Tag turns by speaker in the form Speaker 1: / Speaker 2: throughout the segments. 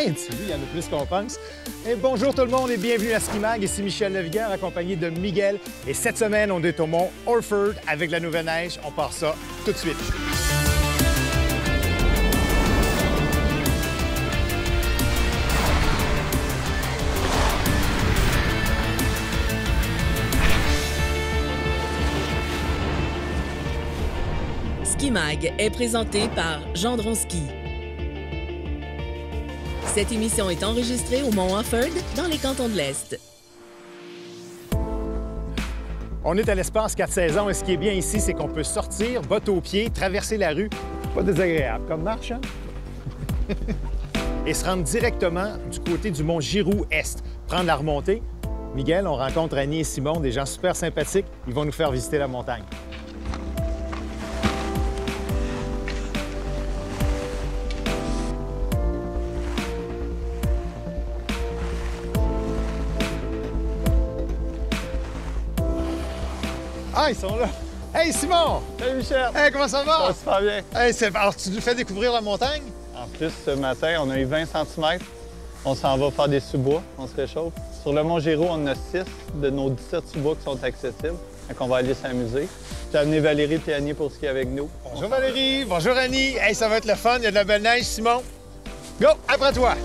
Speaker 1: Arrête! Lui, il y en a plus qu'on pense. Et bonjour tout le monde et bienvenue à Ski Mag. Ici Michel Levigueur, accompagné de Miguel. Et cette semaine, on est au mont Orford avec la nouvelle neige. On part ça tout de suite.
Speaker 2: Ski Mag est présenté par Gendron Ski. Cette émission est enregistrée au mont Orford, dans les cantons de l'Est.
Speaker 1: On est à l'espace 4 saisons et ce qui est bien ici, c'est qu'on peut sortir, bottes aux pieds, traverser la rue. Pas désagréable comme marche, hein? Et se rendre directement du côté du mont Giroux-Est. Prendre la remontée. Miguel, on rencontre Annie et Simon, des gens super sympathiques. Ils vont nous faire visiter la montagne. Ah, ils sont là! Hey, Simon!
Speaker 3: Salut Michel!
Speaker 1: Hey, comment ça va?
Speaker 3: Ça va super bien.
Speaker 1: Hey, alors, tu nous fais découvrir la montagne?
Speaker 3: En plus, ce matin, on a eu 20 cm. On s'en va faire des sous-bois, on se réchauffe. Sur le mont Giroux, on en a 6 de nos 17 sous-bois qui sont accessibles. Donc, on va aller s'amuser. J'ai amené Valérie et Annie pour skier avec nous.
Speaker 1: Bonjour Valérie, bonjour Annie. Hey, ça va être le fun, il y a de la belle neige, Simon. Go, après toi!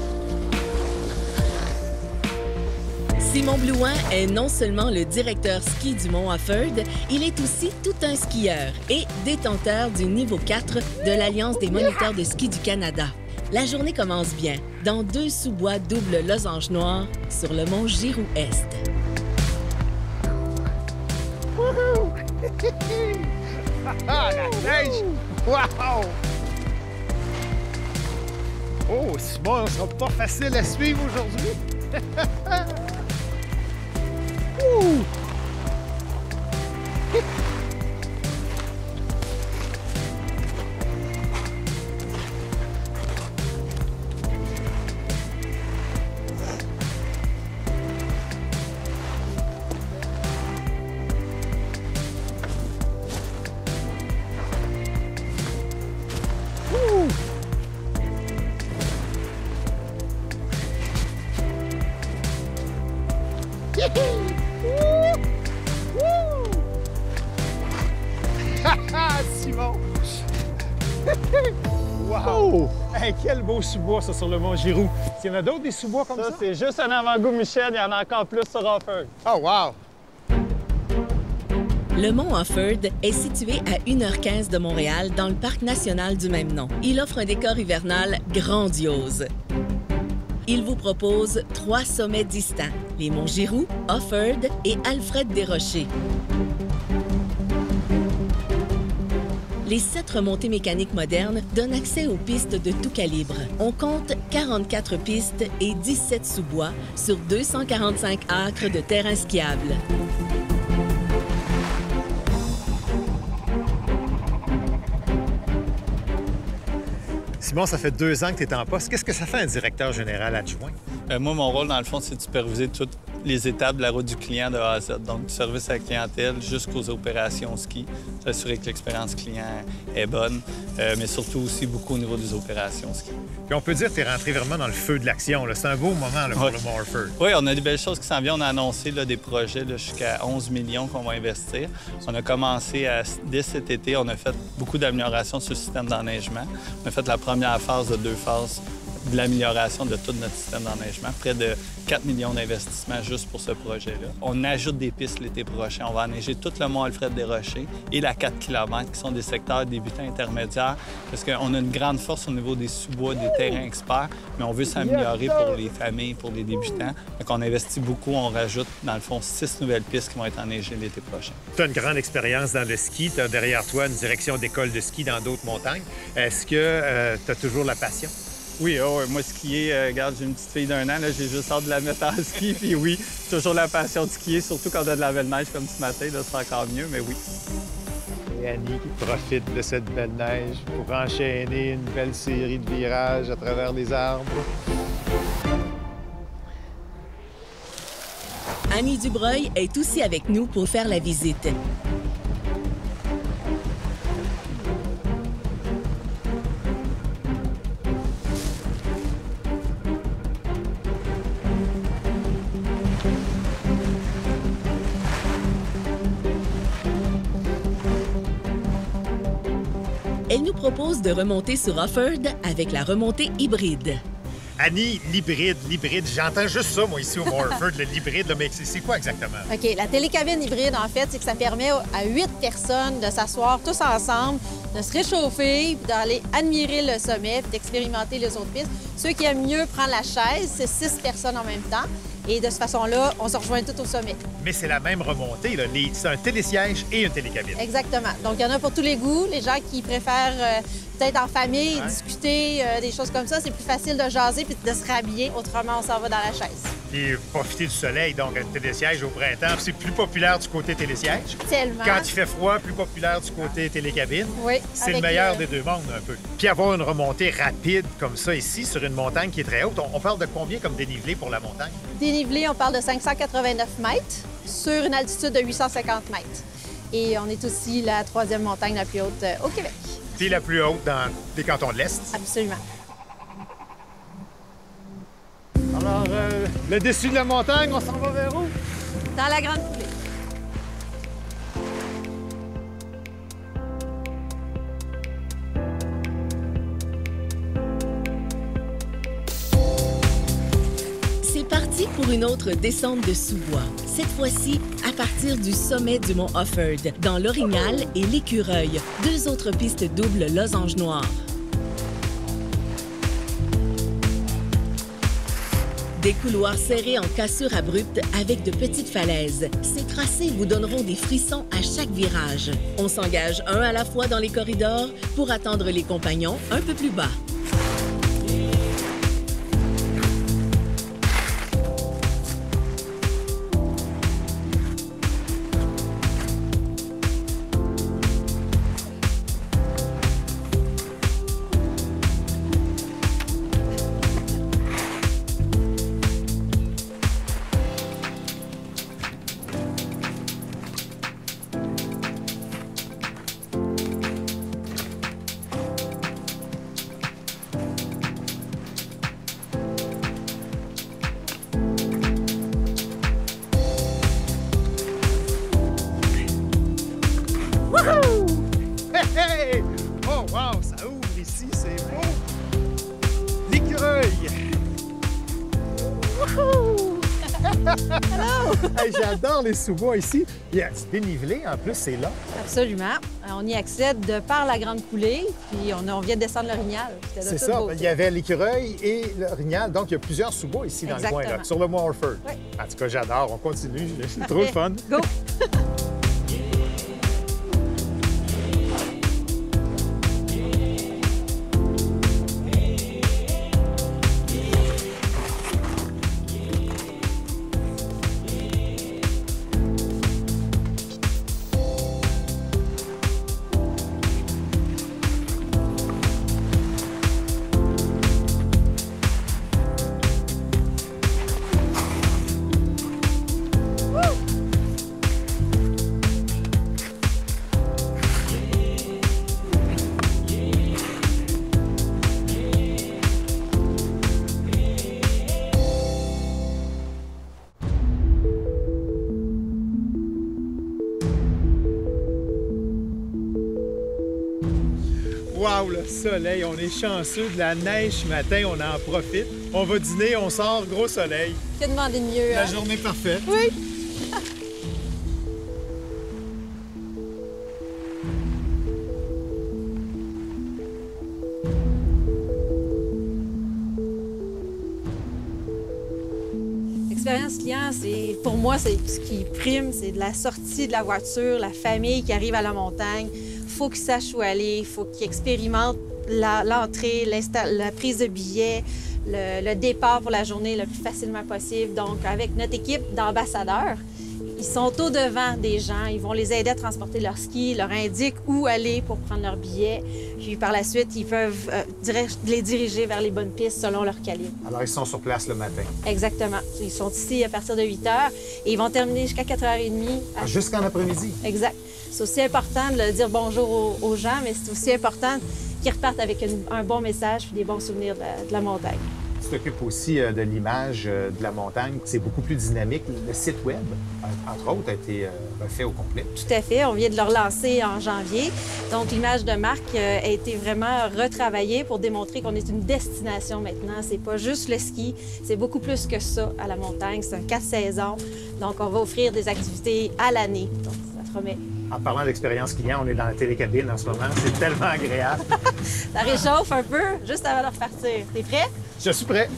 Speaker 2: Simon Blouin est non seulement le directeur ski du mont Orford, il est aussi tout un skieur et détenteur du niveau 4 de l'Alliance des moniteurs de ski du Canada. La journée commence bien, dans 2 sous-bois double losange noire sur le mont Giroux-Est.
Speaker 1: Wouhou! Ah, la neige! Wow! Oh, Simon, ça sera pas facile à suivre aujourd'hui. Ouh! Simon! Wow! Hey, quel beau sous-bois, ça, sur le mont Giroux. Il y en a d'autres, des sous-bois comme ça?
Speaker 3: Ça, c'est juste un avant-goût, Michel. Il y en a encore plus sur Orford.
Speaker 1: Oh, wow!
Speaker 2: Le mont Orford est situé à 1h15 de Montréal, dans le parc national du même nom. Il offre un décor hivernal grandiose. Il vous propose 3 sommets distants, les monts Giroux, Orford et Alfred Desrochers. Les 7 remontées mécaniques modernes donnent accès aux pistes de tout calibre. On compte 44 pistes et 17 sous-bois sur 245 acres de terrain skiable.
Speaker 1: Simon, ça fait 2 ans que tu es en poste. Qu'est-ce que ça fait un directeur général adjoint?
Speaker 3: Moi, mon rôle, dans le fond, c'est de superviser toutes les étapes de la route du client de A à Z. Donc, du service à la clientèle jusqu'aux opérations ski. S'assurer que l'expérience client est bonne, mais surtout aussi beaucoup au niveau des opérations ski.
Speaker 1: Puis on peut dire que tu es rentré vraiment dans le feu de l'action. C'est un beau moment là, pour le mont Orford.
Speaker 3: Oui, on a des belles choses qui s'en viennent. On a annoncé là, des projets jusqu'à 11 millions qu'on va investir. On a commencé dès cet été, on a fait beaucoup d'améliorations sur le système d'enneigement. On a fait la première phase de 2 phases de l'amélioration de tout notre système d'enneigement. Près de 4 millions d'investissements juste pour ce projet-là. On ajoute des pistes l'été prochain. On va enneiger tout le mont Alfred Desrochers et la 4 km qui sont des secteurs débutants intermédiaires parce qu'on a une grande force au niveau des sous-bois, des terrains experts, mais on veut s'améliorer pour les familles, pour les débutants. Donc on investit beaucoup, on rajoute dans le fond 6 nouvelles pistes qui vont être enneigées l'été prochain.
Speaker 1: Tu as une grande expérience dans le ski. Tu as derrière toi une direction d'école de ski dans d'autres montagnes. Est-ce que tu as toujours la passion?
Speaker 3: Oui, moi, skier, regarde, j'ai une petite fille d'1 an, j'ai juste hâte de la mettre en ski. Puis oui, toujours la passion de skier, surtout quand on a de la belle neige comme ce matin, là, c'est encore mieux, mais oui.
Speaker 1: Et Annie qui profite de cette belle neige pour enchaîner une belle série de virages à travers les arbres.
Speaker 2: Annie Dubreuil est aussi avec nous pour faire la visite. Elle nous propose de remonter sur Offord avec la remontée hybride.
Speaker 1: Annie, l'hybride, j'entends juste ça, moi, ici au Mont-Orford, l'hybride, mais c'est quoi exactement?
Speaker 4: OK, la télécabine hybride, en fait, c'est que ça permet à 8 personnes de s'asseoir tous ensemble, de se réchauffer, puis d'aller admirer le sommet, puis d'expérimenter les autres pistes. Ceux qui aiment mieux prendre la chaise, c'est 6 personnes en même temps. Et de cette façon-là, on se rejoint tout au sommet.
Speaker 1: Mais c'est la même remontée, là. C'est un télésiège et une télécabine.
Speaker 4: Exactement. Donc, il y en a pour tous les goûts. Les gens qui préfèrent peut-être en famille, discuter, des choses comme ça, c'est plus facile de jaser puis de se rhabiller. Autrement, on s'en va dans la chaise.
Speaker 1: Et profiter du soleil, donc un télésiège au printemps, c'est plus populaire du côté télésiège.
Speaker 4: Tellement.
Speaker 1: Quand il fait froid, plus populaire du côté télécabine.
Speaker 4: Oui.
Speaker 1: C'est le meilleur des deux mondes, un peu. Puis avoir une remontée rapide comme ça ici, sur une montagne qui est très haute, on parle de combien comme dénivelé pour la montagne?
Speaker 4: Dénivelé, on parle de 589 mètres sur une altitude de 850 mètres. Et on est aussi la 3e montagne la plus haute au Québec.
Speaker 1: C'est la plus haute dans les cantons de l'Est.
Speaker 4: Absolument.
Speaker 1: Alors, le dessus de la montagne, on s'en va vers où?
Speaker 4: Dans la Grande Coulée.
Speaker 2: C'est parti pour une autre descente de sous-bois. Cette fois-ci, à partir du sommet du mont Offord, dans l'Orignal et l'Écureuil, 2 autres pistes doubles losange noir. Des couloirs serrés en cassure abrupte avec de petites falaises. Ces tracés vous donneront des frissons à chaque virage. On s'engage un à la fois dans les corridors pour attendre les compagnons un peu plus bas.
Speaker 1: Hey! Oh, wow! Ça ouvre ici, c'est beau! L'écureuil! Wouhou! Hey, j'adore les sous-bois ici. C'est dénivelé, en plus, c'est là.
Speaker 4: Absolument. On y accède de par la Grande Coulée, puis on vient de descendre l'Orignal.
Speaker 1: C'est ça. Il y avait l'écureuil et l'Orignal, donc il y a plusieurs sous-bois ici dans le coin, là, sur le mont Orford.
Speaker 4: Oui.
Speaker 1: En tout cas, j'adore. On continue. C'est trop le fun.
Speaker 4: Go!
Speaker 1: Wow, le soleil, on est chanceux. De la neige ce matin, on en profite. On va dîner, on sort, gros soleil.
Speaker 4: Que demander de mieux?
Speaker 1: La journée parfaite.
Speaker 4: Oui! L'expérience client, pour moi, c'est ce qui prime, c'est de la sortie de la voiture, la famille qui arrive à la montagne. Il faut qu'ils sachent où aller, il faut qu'ils expérimentent l'entrée, la prise de billets, le départ pour la journée le plus facilement possible. Donc, avec notre équipe d'ambassadeurs, ils sont au-devant des gens, ils vont les aider à transporter leurs skis, leur indiquent où aller pour prendre leurs billets. Puis par la suite, ils peuvent les diriger vers les bonnes pistes selon leur calibre.
Speaker 1: Alors, ils sont sur place le matin.
Speaker 4: Exactement. Ils sont ici à partir de 8 h et ils vont terminer jusqu'à 4h30.
Speaker 1: Jusqu'en après-midi.
Speaker 4: Exact. C'est aussi important de dire bonjour aux gens, mais c'est aussi important qu'ils repartent avec un bon message et des bons souvenirs de la montagne.
Speaker 1: tu t'occupes aussi de l'image de la montagne. C'est beaucoup plus dynamique. Le site web, entre autres, a été refait au complet.
Speaker 4: Tout à fait. On vient de le relancer en janvier. Donc, l'image de marque a été vraiment retravaillée pour démontrer qu'on est une destination maintenant. C'est pas juste le ski, c'est beaucoup plus que ça à la montagne. C'est un 4 saisons. Donc, on va offrir des activités à l'année. Donc, ça promet.
Speaker 1: En parlant d'expérience client, on est dans la télécabine en ce moment. C'est tellement agréable.
Speaker 4: Ça réchauffe un peu juste avant de repartir. T'es prêt?
Speaker 1: Je suis prêt.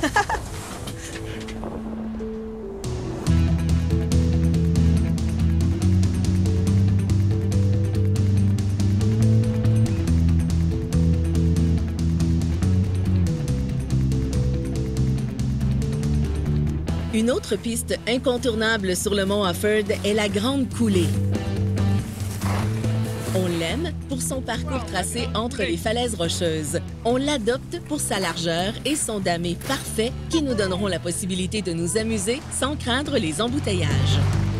Speaker 2: Une autre piste incontournable sur le mont Offord est la Grande Coulée. On l'aime pour son parcours tracé entre les falaises rocheuses. On l'adopte pour sa largeur et son damé parfait qui nous donneront la possibilité de nous amuser sans craindre les embouteillages.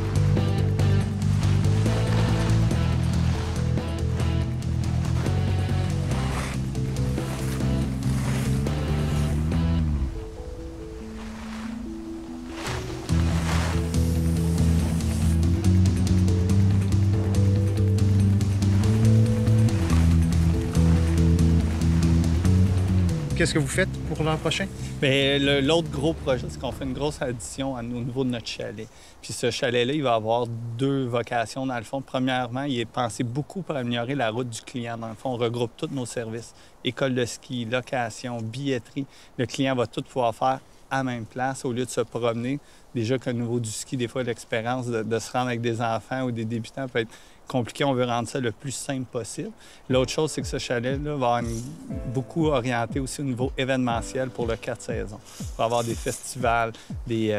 Speaker 1: Qu'est-ce que vous faites pour l'an prochain?
Speaker 3: Bien, l'autre gros projet, c'est qu'on fait une grosse addition au niveau de notre chalet. Puis ce chalet-là, il va avoir deux vocations, dans le fond. Premièrement, il est pensé beaucoup pour améliorer la route du client. Dans le fond, on regroupe tous nos services. École de ski, location, billetterie. Le client va tout pouvoir faire à la même place au lieu de se promener. Déjà qu'au niveau du ski, des fois, l'expérience de se rendre avec des enfants ou des débutants peut être compliqué. On veut rendre ça le plus simple possible. L'autre chose, c'est que ce chalet-là va avoir beaucoup orienté aussi au niveau événementiel pour le 4 saisons. Il va y avoir des festivals, des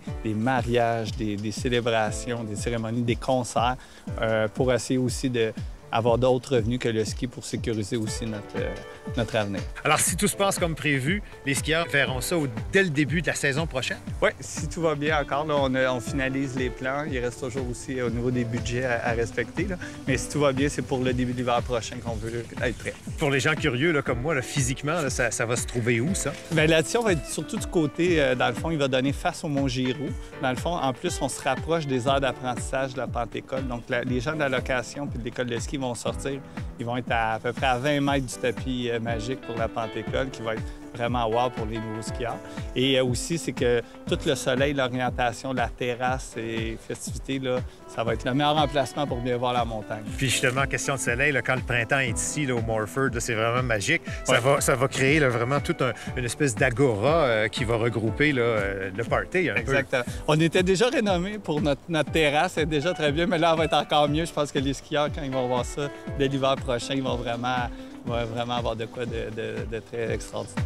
Speaker 3: mariages, des célébrations, des cérémonies, des concerts pour essayer aussi d'avoir d'autres revenus que le ski pour sécuriser aussi notre avenir.
Speaker 1: Alors, si tout se passe comme prévu, les skieurs verront ça dès le début de la saison prochaine?
Speaker 3: Oui, si tout va bien encore, là, on finalise les plans. Il reste toujours aussi au niveau des budgets à respecter. Là. Mais si tout va bien, c'est pour le début de l'hiver prochain qu'on veut être prêt.
Speaker 1: Pour les gens curieux là, comme moi, là, physiquement, là, ça va se trouver où, ça?
Speaker 3: Bien, l'addition va être surtout du côté, dans le fond, il va donner face au Mont Giroux. Dans le fond, en plus, on se rapproche des heures d'apprentissage de la Pentecôte. Donc, les gens de la location puis de l'école de ski vont sortir. Ils vont être à peu près à 20 mètres du tapis magique pour la Pentecôte, qui va être vraiment wow pour les nouveaux skieurs. Et aussi, c'est que tout le soleil, l'orientation, la terrasse et festivités, là, ça va être le meilleur emplacement pour bien voir la montagne.
Speaker 1: Puis justement, question de soleil, là, quand le printemps est ici, là, au Mont Offord, c'est vraiment magique.
Speaker 3: Ouais.
Speaker 1: Ça va créer là, vraiment toute une espèce d'agora qui va regrouper là, le party un
Speaker 3: Exactement. On était déjà rénommé pour notre terrasse, c'est déjà très bien, mais là, elle va être encore mieux. Je pense que les skieurs, quand ils vont voir ça dès l'hiver prochain, ils vont vraiment avoir de quoi de très extraordinaire.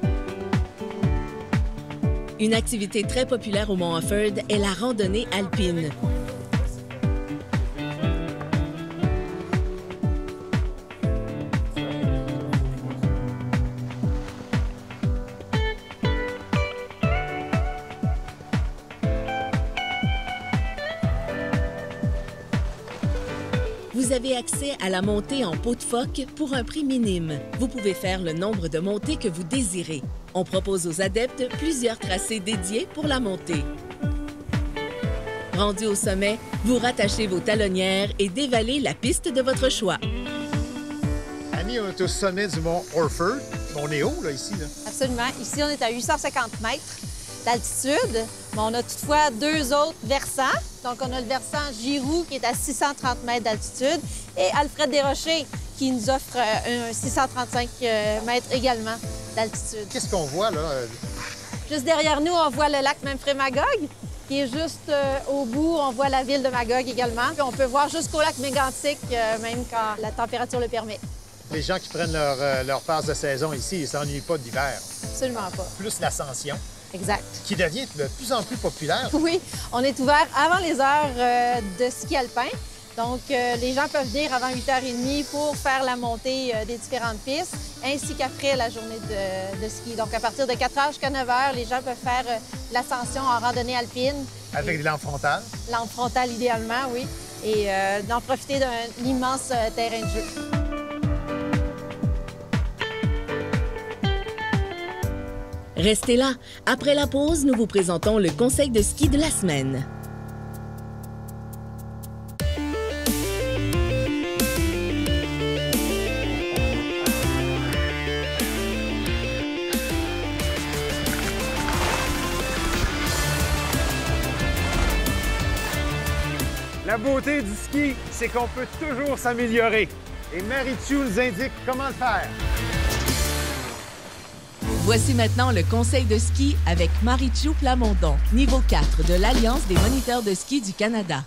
Speaker 2: Une activité très populaire au mont Offord est la randonnée alpine. Vous avez accès à la montée en peau de phoque pour un prix minime. Vous pouvez faire le nombre de montées que vous désirez. On propose aux adeptes plusieurs tracés dédiés pour la montée. Rendu au sommet, vous rattachez vos talonnières et dévalez la piste de votre choix.
Speaker 1: Annie, on est au sommet du mont Offord. On est haut, là, ici. Là.
Speaker 4: Absolument. Ici, on est à 850 mètres d'altitude, mais on a toutefois deux autres versants. Donc, on a le versant Giroux qui est à 630 mètres d'altitude et Alfred Desrochers qui nous offre un 635 mètres également d'altitude.
Speaker 1: Qu'est-ce qu'on voit, là?
Speaker 4: Juste derrière nous, on voit le lac Memphremagog qui est juste au bout. On voit la ville de Magog également. Puis on peut voir jusqu'au lac Mégantic, même quand la température le permet.
Speaker 1: Les gens qui prennent leur passe de saison ici, ils ne s'ennuient pas de l'hiver.
Speaker 4: Absolument pas.
Speaker 1: Plus l'ascension,
Speaker 4: Exact.
Speaker 1: qui devient de plus en plus populaire.
Speaker 4: Oui, on est ouvert avant les heures de ski alpin. Donc, les gens peuvent venir avant 8h30 pour faire la montée des différentes pistes, ainsi qu'après la journée de ski. Donc, à partir de 4h jusqu'à 9h, les gens peuvent faire l'ascension en randonnée alpine.
Speaker 1: Avec de lampe frontale.
Speaker 4: Lampe frontale, idéalement, oui. Et d'en profiter d'un immense terrain de jeu.
Speaker 2: Restez là. Après la pause, nous vous présentons le conseil de ski de la semaine.
Speaker 1: La beauté du ski, c'est qu'on peut toujours s'améliorer. Et Marie-Thieu nous indique comment le faire.
Speaker 2: Voici maintenant le conseil de ski avec Marie-Thieu Plamondon, niveau 4 de l'Alliance des moniteurs de ski du Canada.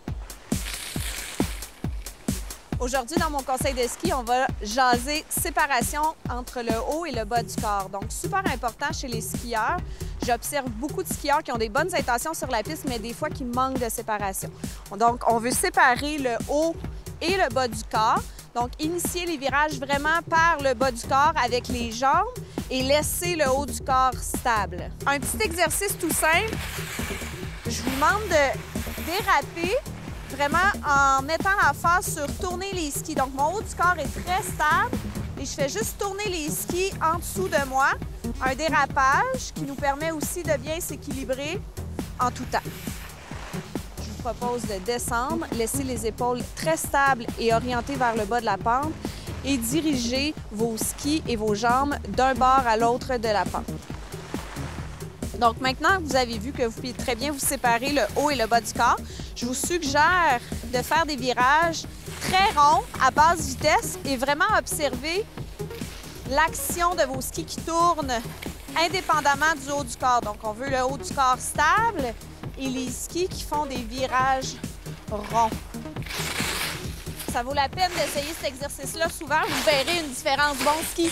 Speaker 4: Aujourd'hui, dans mon conseil de ski, on va jaser séparation entre le haut et le bas du corps. Donc, super important chez les skieurs. J'observe beaucoup de skieurs qui ont des bonnes intentions sur la piste, mais des fois qui manquent de séparation. Donc, on veut séparer le haut et le bas du corps. Donc, initier les virages vraiment par le bas du corps avec les jambes et laisser le haut du corps stable. Un petit exercice tout simple. Je vous demande de déraper vraiment en mettant la face sur tourner les skis. Donc, mon haut du corps est très stable et je fais juste tourner les skis en dessous de moi. Un dérapage qui nous permet aussi de bien s'équilibrer en tout temps. Je vous propose de descendre, laisser les épaules très stables et orientées vers le bas de la pente et diriger vos skis et vos jambes d'un bord à l'autre de la pente. Donc maintenant, vous avez vu que vous pouvez très bien vous séparer le haut et le bas du corps. Je vous suggère de faire des virages très ronds à basse vitesse et vraiment observer l'action de vos skis qui tournent indépendamment du haut du corps. Donc, on veut le haut du corps stable et les skis qui font des virages ronds. Ça vaut la peine d'essayer cet exercice-là. Souvent, vous verrez une différence. Bon ski!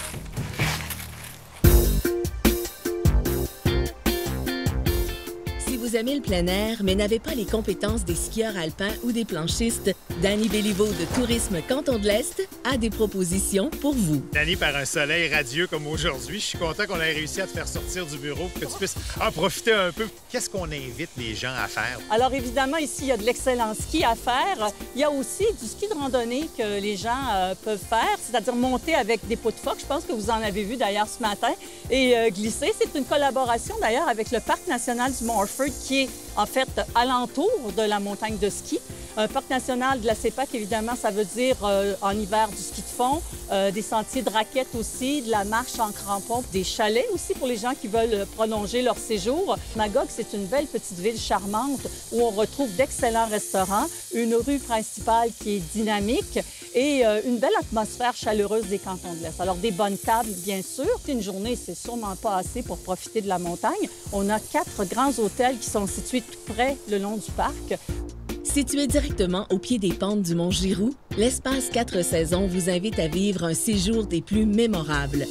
Speaker 2: Vous aimez le plein air, mais n'avez pas les compétences des skieurs alpins ou des planchistes, Danny Béliveau de Tourisme Canton de l'Est a des propositions pour vous.
Speaker 1: Danny, par un soleil radieux comme aujourd'hui, je suis content qu'on ait réussi à te faire sortir du bureau pour que tu puisses en profiter un peu. Qu'est-ce qu'on invite les gens à faire?
Speaker 5: Alors évidemment, ici, il y a de l'excellent ski à faire. Il y a aussi du ski de randonnée que les gens peuvent faire, c'est-à-dire monter avec des pots de phoque. Je pense que vous en avez vu d'ailleurs ce matin. Et glisser, c'est une collaboration d'ailleurs avec le Parc national du Mont-Orford qui est en fait alentour de la montagne de ski. Un parc national de la CEPAC, évidemment, ça veut dire en hiver du ski de fond, des sentiers de raquettes aussi, de la marche en crampons, des chalets aussi pour les gens qui veulent prolonger leur séjour. Magog, c'est une belle petite ville charmante où on retrouve d'excellents restaurants, une rue principale qui est dynamique et une belle atmosphère chaleureuse des cantons de l'Est. Alors, des bonnes tables, bien sûr. Une journée, c'est sûrement pas assez pour profiter de la montagne. On a 4 grands hôtels qui sont situés tout près le long du parc.
Speaker 2: Situé directement au pied des pentes du Mont Giroux, l'espace 4 saisons vous invite à vivre un séjour des plus mémorables.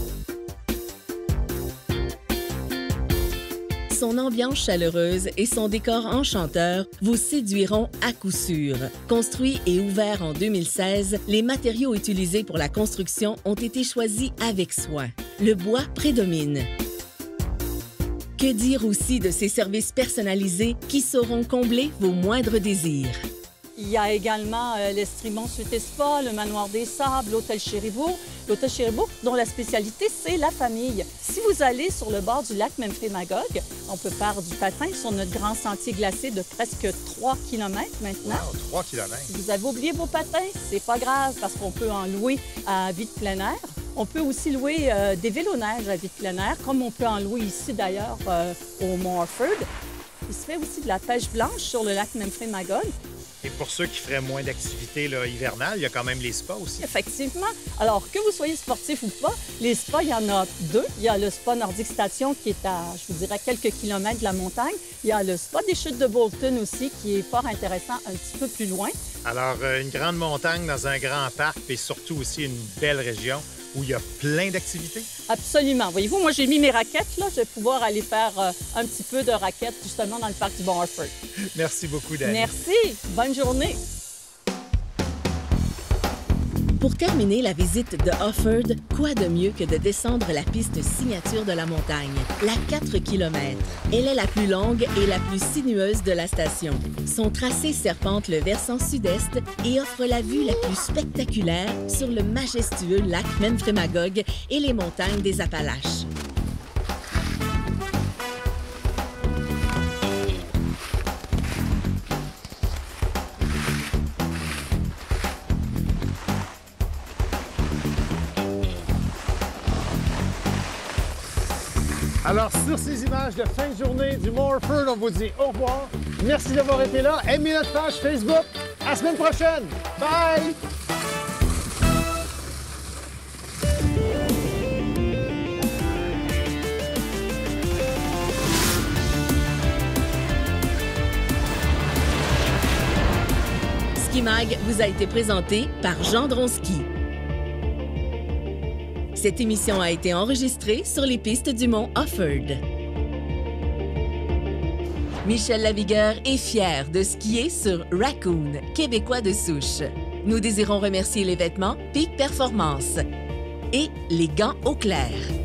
Speaker 2: Son ambiance chaleureuse et son décor enchanteur vous séduiront à coup sûr. Construit et ouvert en 2016, les matériaux utilisés pour la construction ont été choisis avec soin. Le bois prédomine. Que dire aussi de ces services personnalisés qui sauront combler vos moindres désirs?
Speaker 5: Il y a également l'Estrimont Suite et Spa, le Manoir des Sables, l'Hôtel Chéribourg. L'Hôtel Chéribourg, dont la spécialité, c'est la famille. Si vous allez sur le bord du lac Memphremagog, on peut faire du patin sur notre grand sentier glacé de presque 3 km maintenant.
Speaker 1: Wow, 3 km!
Speaker 5: Si vous avez oublié vos patins, c'est pas grave parce qu'on peut en louer à vie de plein air. On peut aussi louer des vélos-neige à vie de plein air, comme on peut en louer ici d'ailleurs au Mont-Orford. Il se fait aussi de la pêche blanche sur le lac Memphremagog.
Speaker 1: Et pour ceux qui feraient moins d'activités hivernales, il y a quand même les spas aussi.
Speaker 5: Effectivement. Alors, que vous soyez sportif ou pas, les spas, il y en a 2. Il y a le spa Nordic Station qui est à, je vous dirais, quelques kilomètres de la montagne. Il y a le spa des Chutes de Bolton aussi qui est fort intéressant un petit peu plus loin.
Speaker 1: Alors, une grande montagne dans un grand parc et surtout aussi une belle région où il y a plein d'activités?
Speaker 5: Absolument. Voyez-vous, moi, j'ai mis mes raquettes, là. Je vais pouvoir aller faire un petit peu de raquettes, justement, dans le parc du Mont-Orford.
Speaker 1: Merci beaucoup, Dani.
Speaker 5: Merci. Bonne journée.
Speaker 2: Pour terminer la visite de Offord, quoi de mieux que de descendre la piste signature de la montagne, la 4 km. Elle est la plus longue et la plus sinueuse de la station. Son tracé serpente le versant sud-est et offre la vue la plus spectaculaire sur le majestueux lac Memphremagog et les montagnes des Appalaches.
Speaker 1: Alors, sur ces images de fin de journée du Mont Orford, on vous dit au revoir. Merci d'avoir été là. Aimez notre page Facebook. À la semaine prochaine. Bye!
Speaker 2: Ski-Mag vous a été présenté par Gendron Ski. Cette émission a été enregistrée sur les pistes du Mont Orford. Michel Lavigueur est fier de skier sur Raccoon, québécois de souche. Nous désirons remercier les vêtements Peak Performance et les gants Eau Claire.